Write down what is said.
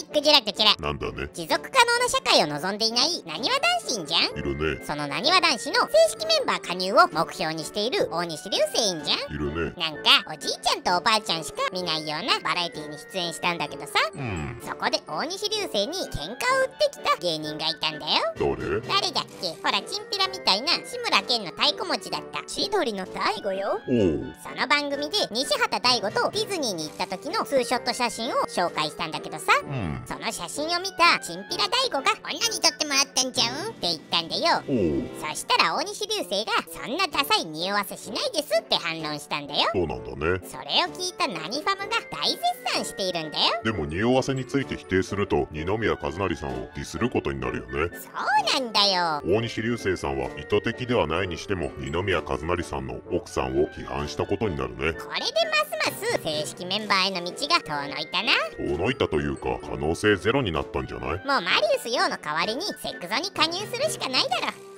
い、クジラクジラ。 なんだね。 持続可能な社会を望んでいないなにわ男子じゃん。 いるね。 そのなにわ男子の正式メンバー加入を目標にしている大西流星じゃん。 いるね。 なんかおじいちゃんとおばあちゃんしか見ないようなバラエティに出演したんだけどさ、そこで大西流星に喧嘩を売ってきた芸人がいたんだよ。誰だっけ。ほらチンピラみたいな志村けんの太鼓持ちだった千鳥の大悟よ。その番組で西畑大吾とディズニーに行った時のツーショット写真を紹介したんだけどさ、その写真を見たチンピラ大悟が女に撮ってもらったんじゃんって言ったんだよ。そしたら大西流星がそんなダサい匂わせしないですって反論したんだよ。 そうなんだね。 それを聞いたナニファムが大絶賛しているんだよ。 でも匂わせについて否定すると二宮和也さんをディスることになるよね。 そうなんだよ。 大西流星さんは意図的ではないにしても二宮和也さんの奥さんを批判したことになるね。 これでますます正式メンバーへの道が遠のいたな。 遠のいたというか可能性ゼロになったんじゃない？ もうマリウス陽の代わりにセクゾに加入するしかないだろ。